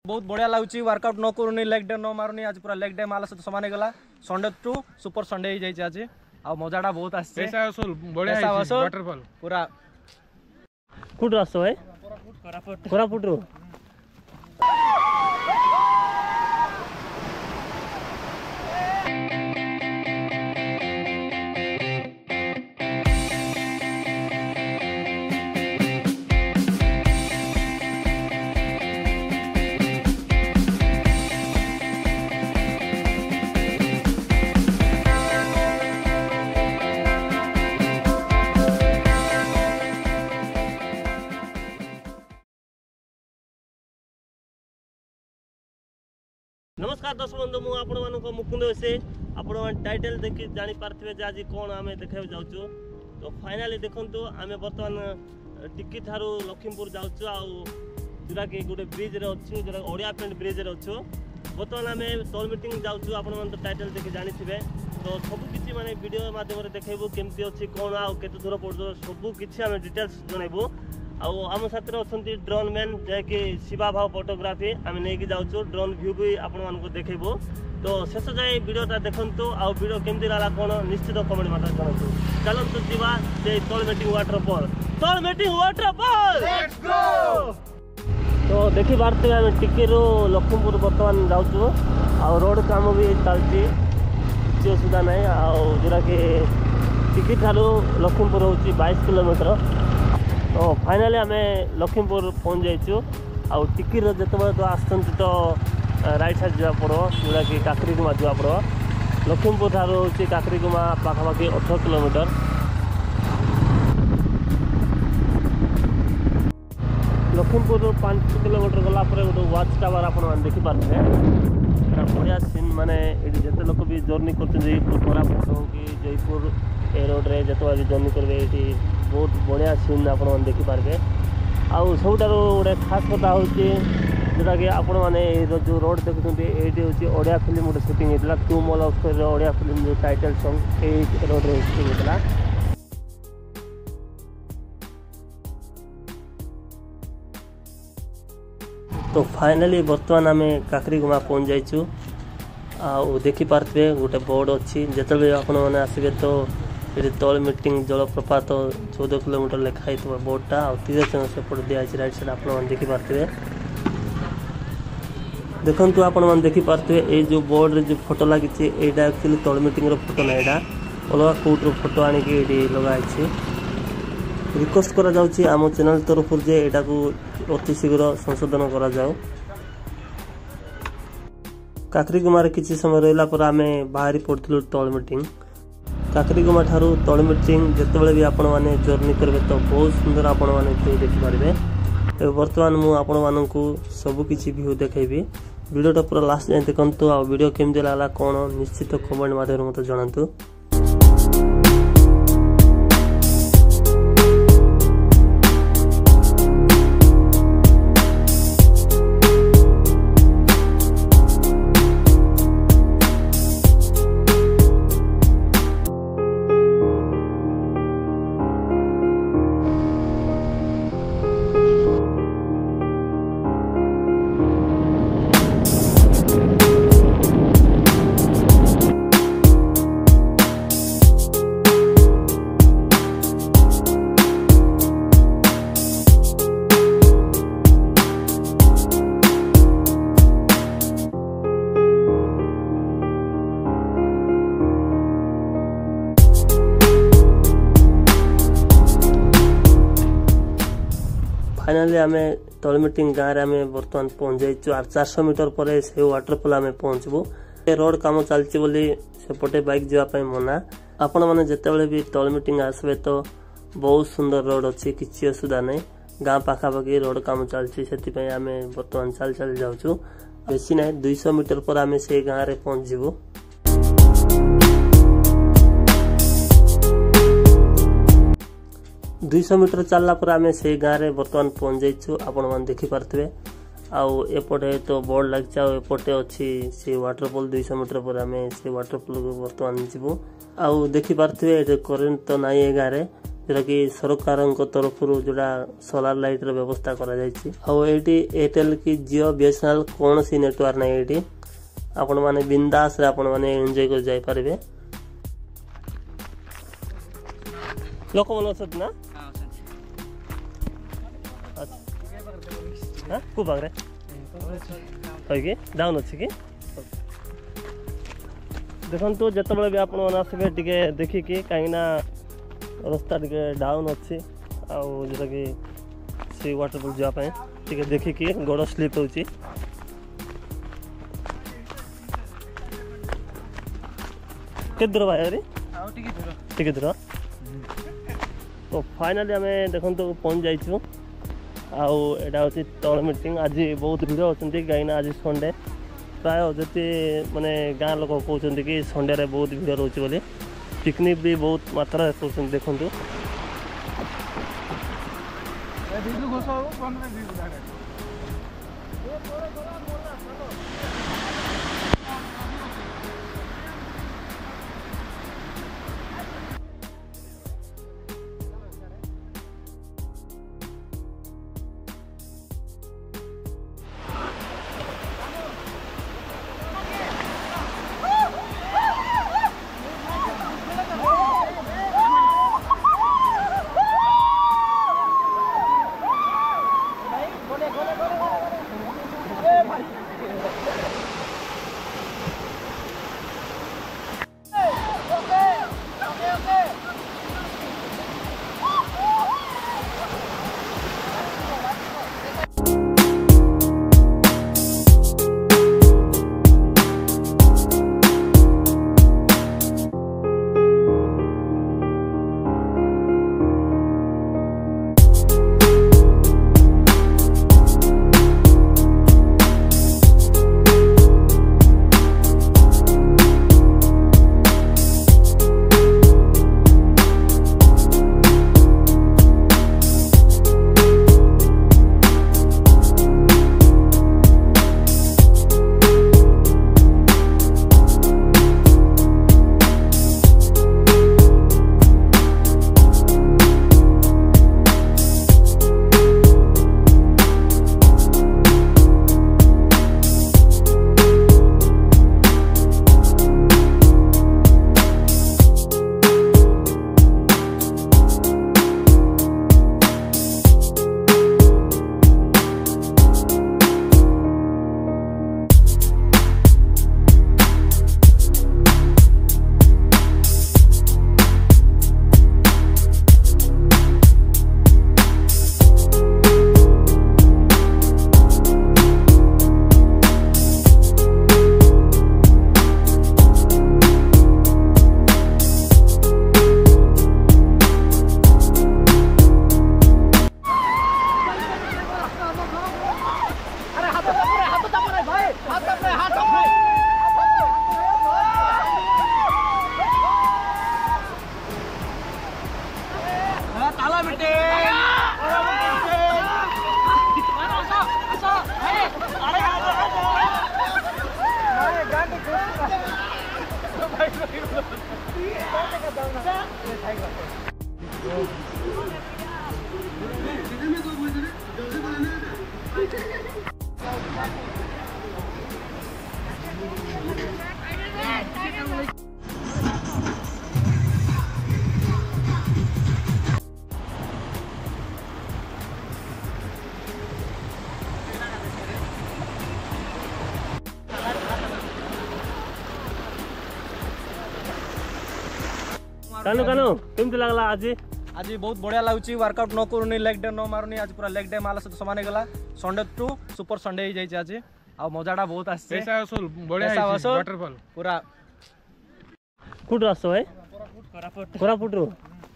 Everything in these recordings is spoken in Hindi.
बहुत बढ़िया लगुच वर्कआउट न करूनी लेग डे न मारूनी आज पूरा लेग डे माला सहित सामान गला संडे टू सुपर संडे हो जाए आज आ मजाटा बहुत आछे पैसा वसूल बढ़िया वाटरफॉल पूरा कुठ आसो भाई कोरापुट रो नमस्कार दर्शक बंधु मु आपण मानको मुकुंद से आपण टाइटल देखि जानि पारथिबे जे आज कोन आमे देखाय जाउछु तो फाइनली देखंतु आमे वर्तमान टिकी थारु लखीमपुर जाउछु आ जोरा के गोटे ब्रिज रे अछि जोरा ओडिया फ्रेंड ब्रिज रे अछु वर्तमान आमे टोल मीटिंग जाउछु आपण मन तो टाइटल देखि जानि थिबे तो सब किछि माने वीडियो माध्यम रे देखाइबो केमति अछि कोन आ केते दूर पड़ो सब किछि आमे डिटेल्स जणाइबो आम साथी अच्छा ड्रोन मैन जैकि शिवा भाव फोटोग्राफी आम नहीं जाऊँ ड्रोन व्यू भी आपण देखो तो शेष जाए वीडियोटा देखु आ वीडियो केमती रहा कौन निश्चित कमेंट मत जनातु चलतु जीवा से तलमेटिंग वाटरफॉल तो देखी पार्थे आम टिकेरू लखीमपुर बर्तमान जाऊँ आ रोड काम भी चलती किसी असुविधा ना जोटा कि टिकी ठारू लखीमपुर हूँ 22 किलोमीटर तो फाइनली आम लखीमपुर पहुँच जाइचु आउ टिकिर जिते तो आसुँच तो राइट साइड जा पड़ो जोटा कि काकरीगुमा जा पड़ो लखीमपुर ठार हूँ काकरीगुमा पाखापाखि 18 किलोमीटर लखीमपुर 5 किलोमीटर गला गोटे वाच टावर आप देखिपारे बढ़िया सीन माने जिते लोक भी जर्नी कर कोरापुट हो कि जयपुर ए रोड रे जिते भी जर्नी करेंगे ये बहुत बढ़िया सीन आप देखिपारे आउ सबुठ गोटे खास कथा हूँ जोटा कि आपण मैंने जो रोड देखुं ये हूँ ओडिया फिल्म गोटे सुटिंग होता टू मॉल ऑफ ओडिया फिल्म जो टाइटल सॉन्ग ये रोड रे सुटिंग होता तो फाइनली बर्तमान आम काकरीगुमा पहुँच जाइचु आ देखिपारे गोटे बोर्ड अच्छी जिते आपण मैंने आसबे तो ये तलमीटिंग जलप्रपात 14 किलोमीटर लिखाई बोर्डटा आ तीरचन सेपट दिखाई राइट साइड आप देखिपारे देखु आपण मैंने देखिपारे ये जो बोर्ड रे जो फोटो लगी यहाँ एक्चुअली तलमीटिंग फोटो ना यहाँ अलग कौटर फोटो आनिकी लगाई रिक्वेस्ट करा जाउछि आम चैनल तरफ जे एटा को अति शीघ्र संशोधन करा जाओ काकरीगुमा किसी समय रहा पर आम बाहरी पड़ू टोल मीटिंग काकरीगुमा ठारू टोल मीटिंग जितेबाला भी आपण मैंने जर्नी करेंगे तो बहुत सुंदर आपण मैंने देखिपारे बर्तमान मुझे आपण मानू सबकि व्यू देखी वीडियोटा पूरा लास्ट जाए देखु आ वीडियो केमती लगा कौन निश्चित कमेंट माध्यम मत जनातु फाइनली आम तलमीटिंग गाँव में बर्तमान पहुँच जाइचु 400 मीटर पर से वाटरफॉल आम पहुँचबू रोड काम चलती सेपटे बाइक जावाई मना आपण मैंने जिते भी तलमीटिंग आसबे तो बहुत सुंदर रोड अच्छी किसी असुविधा नहीं गाँ पाखापाखि रोड काम चलती से आम बर्तमान चल चल जाऊँ बेसी ना 200 मीटर पर आम से गाँव में पहुँचबू 200 मीटर चलला पर आम से गाँव में बर्तमान पहुँच जाइचु आपण मैंने देखिपारे आउ एपटे तो बोर्ड लगे एपटे अच्छी से वाटरफॉल 200 मीटर पर आम से वाटरफॉल को बर्तमान जीवु आउ देखिपारे करेन्ट तो नाई गाँव में जोटा कि सरकार तरफ जोड़ा सोलार लाइट व्यवस्था करा एयरटेल की जियो बीएसएनएल कौन सी नेटवर्क ना ये आपण माने बिंदास रे आपण माने एंजॉय कर जाय पारबे। लोक मन असत ना हां को बागरे होय कि डाउन अछि कि देखन तो जत बळे भी आपण मन आसबे टिके देखि कि काइना रास्ता टिके डाउन अछि आ जेटा कि से वाटरफॉल जा पाए टिके देखि कि गोड़ स्लिप होछि। के दूर भाई अरे टिके दूर तो फाइनली आम देखो तो पहुँच जाइछु आउ एटा होछि तलमिटिंग। आज बहुत भिड़ होचंती कहीं आज संडे प्राय जति माने गाँ लोक कहते कि संडे रे बहुत भिड़ रोचे बोली पिकनिक भी बहुत मात्रा कर देखु कानू कानू केमती लागला आज आज बहुत बढ़िया लगुच वर्कआउट न करूनी लेग डे न मारूनी आज पूरा लेग डे माला सहित सामान गला संडे टू सुपर संडे हो जाइए आज आ मजाटा बहुत आसे पैसा वसूल बढ़िया वाटरफॉल पूरा कुट आसो भाई कोरापुट रो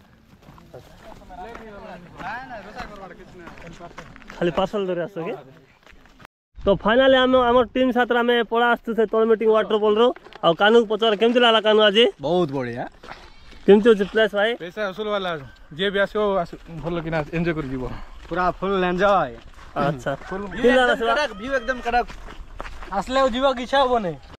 खाली पार्सल धरे आसो के तो फाइनली आम टीम साथ में पड़ा आसते तलमिटिंग वाटरफॉल रो आ कानू पचार केमती लागला कानू आज बहुत बढ़िया केमती होची प्लेस भाई पैसा वसूल वाला जे भी आसो भलो किना एन्जॉय कर जीवो पूरा फुल एन्जॉय अच्छा व्यू एकदम कड़क आसले जीवा की इच्छा होबो नै।